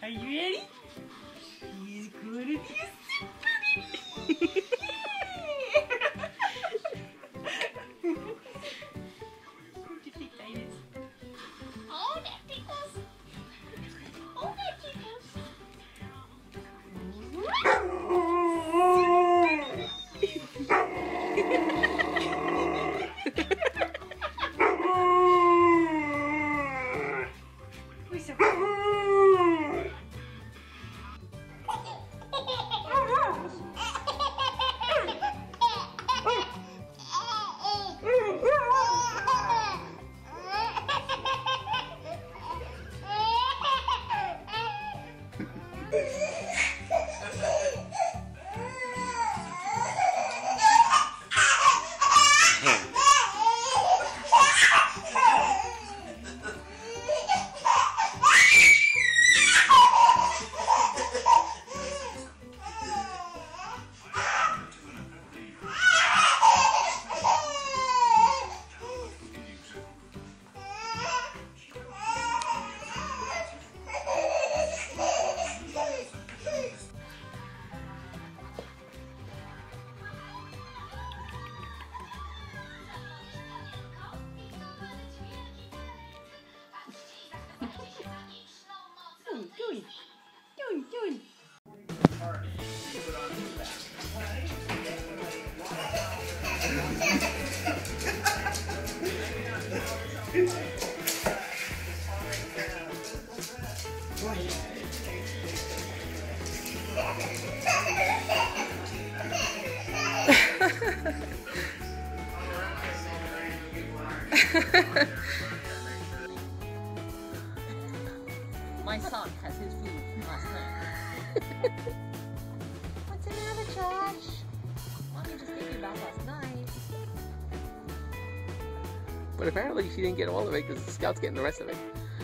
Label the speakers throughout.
Speaker 1: you ready? He's gonna be a super baby. What do you think that is? Oh, that tickles. Oh, that tickles. Doing. My son has his food from last night. What's the matter, Josh? Mommy just gave you a bath last night.
Speaker 2: But apparently she didn't get all of it because the Scout's getting the rest of it.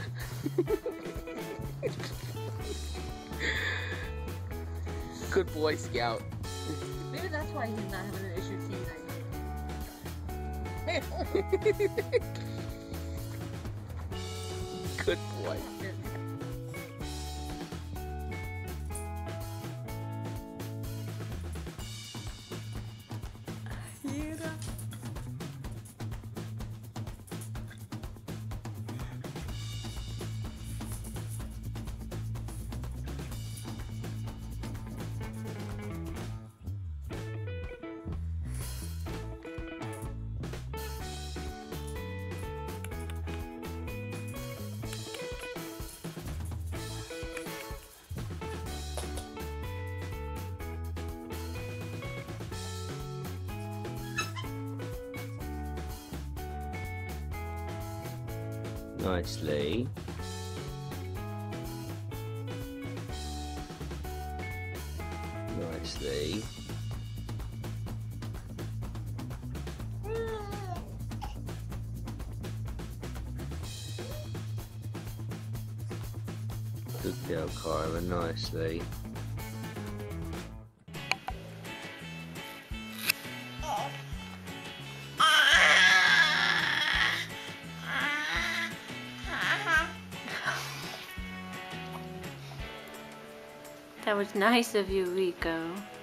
Speaker 2: Good boy, Scout.
Speaker 1: Maybe that's why he's not having an issue teething.
Speaker 2: Good boy. Nicely. Nicely. Good girl, Kyra, nicely.
Speaker 1: That was nice of you, Rico.